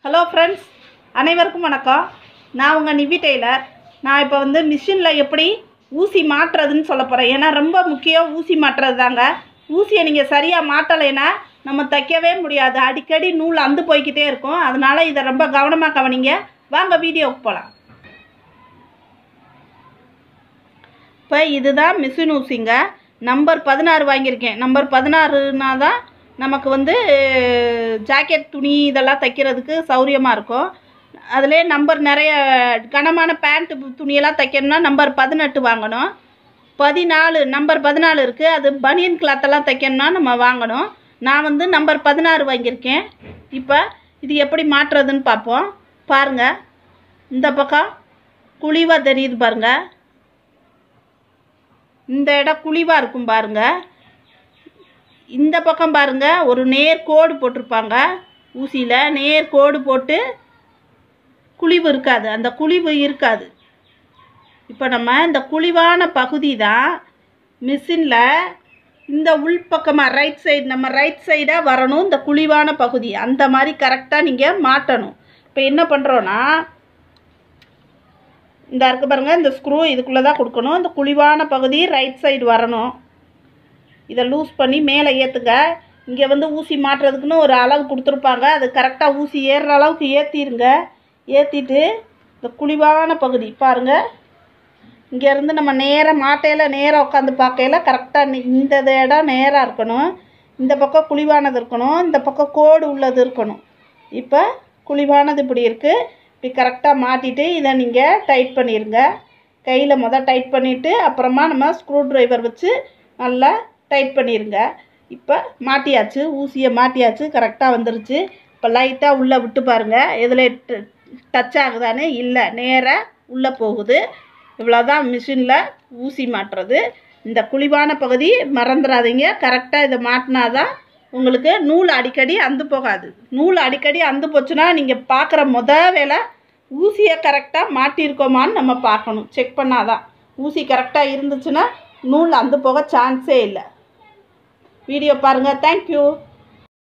Hello friends, அனைவருக்கும் வணக்கம். நான் உங்கள் நிவி டெய்லர். நான் இப்போ மிஷினில் எப்படி ஊசி மாட்டுறதுன்னு சொல்ல போகிறேன். ஏன்னா ரொம்ப முக்கியம் ஊசி மாட்டுறது தாங்க. ஊசியை நீங்கள் சரியாக மாட்டலைன்னா நம்ம தைக்கவே முடியாது. அடிக்கடி நூல் அந்து போய்கிட்டே இருக்கும். அதனால் இதை ரொம்ப கவனமாக கவனிங்க. வாங்க வீடியோவுக்கு போகலாம். இப்போ இதுதான் மிஷின் ஊசிங்க. நம்பர் 16 வாங்கியிருக்கேன். நம்பர் 16னா தான் நமக்கு ஜாக்கெட் துணி இதெல்லாம் தைக்கிறதுக்கு சௌரியமாக இருக்கும். அதிலே நம்பர் நிறைய கனமான பேண்ட்டு துணியெல்லாம் தைக்கணும்னா நம்பர் 18 வாங்கணும். 14 நம்பர் 14 இருக்குது. அது பனியன் கிளாத்தெல்லாம் தைக்கணும்னா நம்ம வாங்கணும். நான் நம்பர் 16 வாங்கியிருக்கேன். இப்போ இது எப்படி மாட்டுறதுன்னு பார்ப்போம். பாருங்கள், இந்த பக்கம் குழிவாக தெரியுது பாருங்கள். இந்த இடம் குழிவாக இருக்கும் பாருங்கள். இந்த பக்கம் பாருங்கள், ஒரு நேர் கோடு போட்டிருப்பாங்க. ஊசியில் நேர் கோடு போட்டு குழிவு இருக்காது, அந்த குழிவு இருக்காது. இப்போ நம்ம இந்த குழிவான பகுதி தான் மிஷினில் இந்த உள்பக்கமாக ரைட் சைடு, நம்ம ரைட் சைடாக வரணும். இந்த குழிவான பகுதி அந்த மாதிரி கரெக்டாக நீங்கள் மாட்டணும். இப்போ என்ன பண்ணுறோன்னா, இந்த இருக்கு பாருங்கள், இந்த ஸ்க்ரூ இதுக்குள்ளே தான் கொடுக்கணும். இந்த குழிவான பகுதி ரைட் சைடு வரணும். இதை லூஸ் பண்ணி மேலே ஏற்றுங்க. இங்கே ஊசி மாட்டுறதுக்குன்னு ஒரு அளவு கொடுத்துருப்பாங்க. அது கரெக்டாக ஊசி ஏறுற அளவுக்கு ஏற்றிடுங்க. ஏற்றிட்டு இந்த குழிவான பகுதி பாருங்கள், இங்கேருந்து நம்ம நேராக மாட்டையில் நேராக உட்காந்து பார்க்கையில் கரெக்டாக இந்த இடம் நேராக இருக்கணும். இந்த பக்கம் குழிவானது இருக்கணும், இந்த பக்கம் கோடு உள்ளது இருக்கணும். இப்போ குழிவானது இப்படி இருக்குது. இப்படி கரெக்டாக மாட்டிட்டு இதை நீங்கள் டைட் பண்ணிடுங்க. கையில் டைட் பண்ணிவிட்டு அப்புறமா நம்ம ஸ்க்ரூ ட்ரைவர் வச்சு நல்லா டைட் பண்ணிடுங்க. இப்போ மாட்டியாச்சு, ஊசியை மாட்டியாச்சு, கரெக்டாக வந்துருச்சு. இப்போ லைட்டாக உள்ளே விட்டு பாருங்கள், எதில் டச் ஆகுதானே? இல்லை, நேராக உள்ளே போகுது. இவ்வளோதான் மிஷினில் ஊசி மாட்டுறது. இந்த குழிவான பகுதி மறந்துடாதீங்க. கரெக்டாக இதை மாட்டினாதான் உங்களுக்கு நூல் அடிக்கடி அந்து போகாது. நூல் அடிக்கடி அந்து போச்சுன்னா நீங்கள் பார்க்குற வேலை ஊசியை கரெக்டாக மாட்டியிருக்கோமான்னு நம்ம பார்க்கணும். செக் பண்ணாதான். ஊசி கரெக்டாக இருந்துச்சுன்னா நூல் அந்து போக சான்ஸே இல்லை. வீடியோ பாருங்கள். தேங்க்யூ.